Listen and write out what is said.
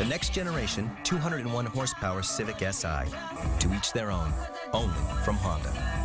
The next generation 201 horsepower Civic Si. To each their own, only from Honda.